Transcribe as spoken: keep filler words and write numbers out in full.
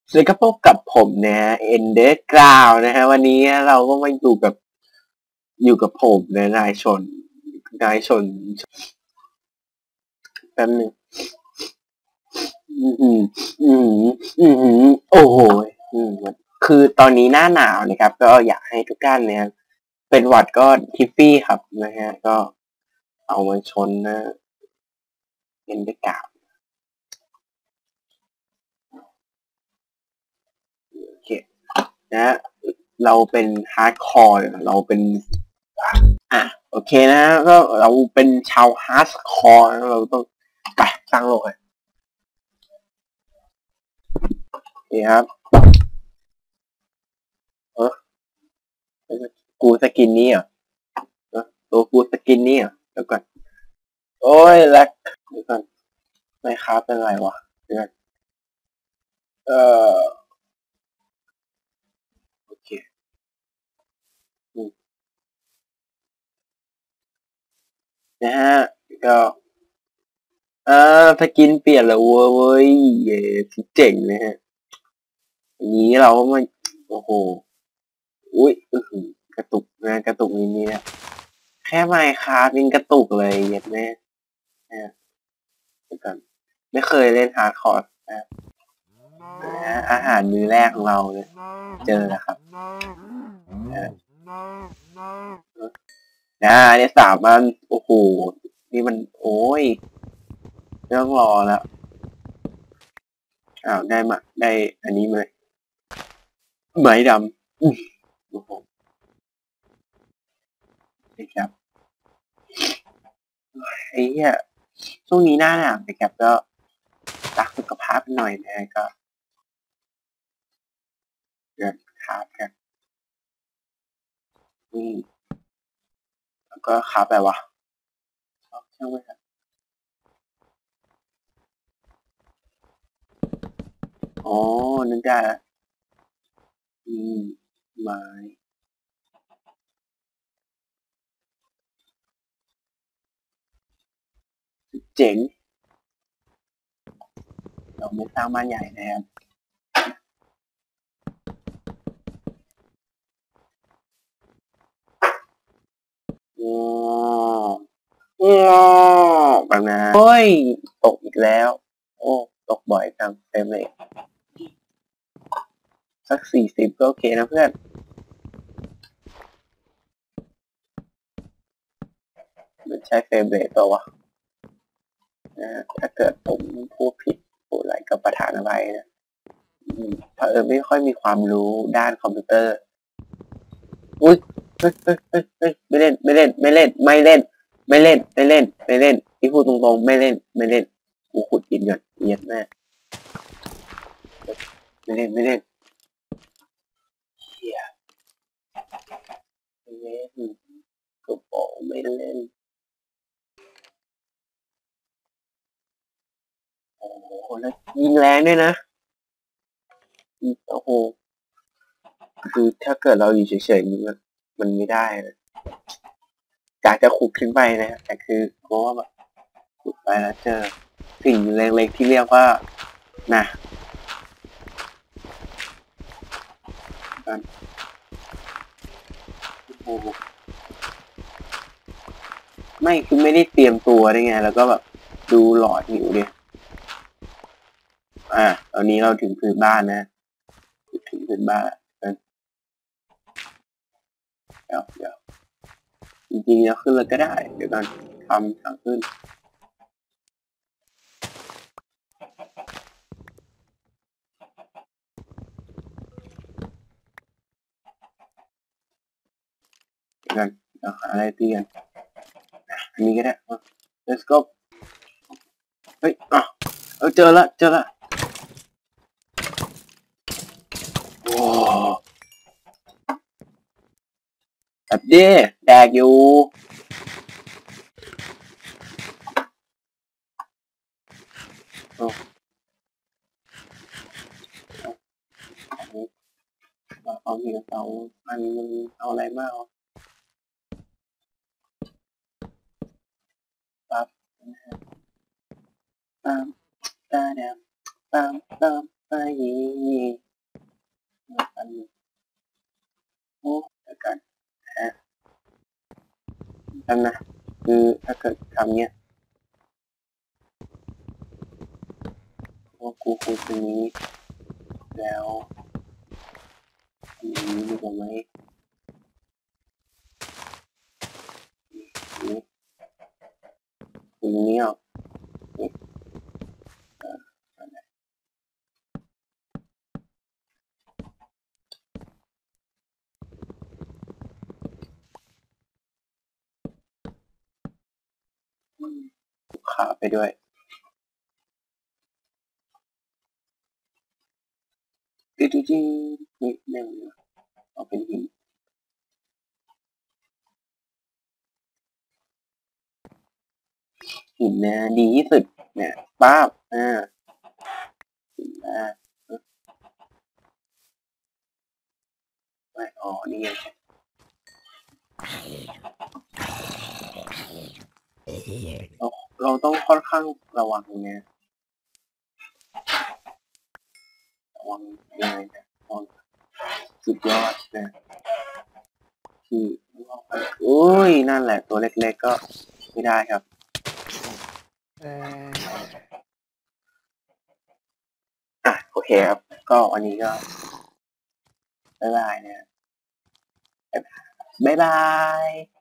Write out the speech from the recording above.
สวัสดีครับพบกับผมนะฮะเอ็นเดอร์กราวนะฮะวันนี้เราก็มาอยู่กับอยู่กับผมนะนายชนนายชนแป๊บหนึงอืมอืมอืมอืมโอ้โหอืมคือตอนนี้หน้าหนาวนะครับก็อยากให้ทุกท่านเนี่ยเป็นหวัดก็ทิฟฟี่ครับนะฮะก็เอามาชนนะเอ็นเดอร์กราวโอเคนะเราเป็นฮาร์ดคอร์เราเป็นอ่ะโอเคนะก็เราเป็นชาวฮาร์ดคอร์เราต้องไปสร้างโลกเลยนี่ครับเออกูสกินนี้อ่ะเออตัวกูสกินนี้อ่ะเดี๋ยวก่อนโอ้ยแลกเดี๋ยวก่อนไม่ครับเป็นไรวะเดี๋ยวก่อนเออโอเคนะฮะก็เออสกินเปลี่ยนแล้วเว้ยเย้เจ๋งนะฮะอย่างนี้เราก็มาโอ้โหอุ้ยอือหือกระตุกนะกระตุกนิดนี้นะแค่ไมค์ครับยังกระตุกเลยเย็ดแม่นะเดี๋ยวก่อนไม่เคยเล่นฮาร์ดคอร์นะนะอาหารมื้อแรกของเราเลยเจอแล้วครับนะเนี่ยสามอันโอ้โหนี่มันโอ้ยไม่ต้องรอแล้วอ้าวได้มาได้อันนี้มาเลยไหมดำอือโอ้โหนี่ครับไอ้เหี้ยช่วงนี้หน้าหนาวนะครับก็รักสุขภาพหน่อยนะก็เดินขาบกันนี่แล้วก็ขาบแบบวะช่างไม่ครับอ๋อนึกได้แล้วอืมไม้เจ๋งเราไม่สร้างบ้านใหญ่นะครับอ๋ออ๋อแบบนั้นโอ้ยตกอีกแล้วโอ้ตกบ่อยจังเต็มเลยสักสี่สิบก็โอเคนะเพื่อนมันใช้เฟรมเรทตัววะนะถ้าเกิดผมพูดผิดพูดอะไรกับประธานอะไรนะเพราะเออไม่ค่อยมีความรู้ด้านคอมพิวเตอร์อุ้ยเฮ้ยเฮ้ยเฮ้ยเฮ้ยไม่เล่นไม่เล่นไม่เล่นไม่เล่นไม่เล่นไม่เล่นไม่เล่นที่พูดตรงๆไม่เล่นไม่เล่นกูขุดกินก่อนเอียดแม่ไม่เล่นไม่เล่นเฮียไม่เล่นก็บอกไม่เล่นโอ้โหแล้วยิงแรงด้วยนะโอ้โหคือถ้าเกิดเราอยู่เฉยๆมันมันไม่ได้นะอยากจะขุดขึ้นไปนะแต่คือเพราะว่าแบบขุดไปแล้วเจอสิ่งเล็กๆที่เรียกว่านะกันโอ้โหไม่คือไม่ได้เตรียมตัวได้ไงแล้วก็แบบดูหลอดหิวดิอ่าตอนนี้เราถึงพื้นบ้านนะถึงพื้นบ้านแล้วเดี๋ยวเดี๋ยวจริงๆแล้วขึ้นเลยก็ได้เดี๋ยวกันทำทางขึ้นเดี๋ยวกันเดี๋ยวหาอะไรตีกันอันนี้ก็ได้ let's go เฮ้ยอ่ะเออเจอละเจอละโอ้แบบเด้แดกอยู่โอ้เอาเหีกระเป๋าอันมันเอาอะไรมากปั๊บตามตาดำตามตามไปกันนะคือถ้าเกิดทำเนี้ยว่ากูคุยตรงนี้แล้วอันนี้ดีกว่าไหมนี่ตรงนี้อ่ะนี่เออขาไปด้วยจริงจริงนิดนึงเอาเป็นหินหินนะดีที่สุดเนี่ยป้าบอ่าหินอ่าไม่อ๋อนี่ไงเราเราต้องค่อนข้างระวังเนี่ยระวังยังไงนะระวังสุดยอดนะที่โอ้ยนั่นแหละตัวเล็กๆก็ไม่ได้ครับอ่ะโอเคครับก็วันนี้ก็บ๊ายบายนะบ๊ายบาย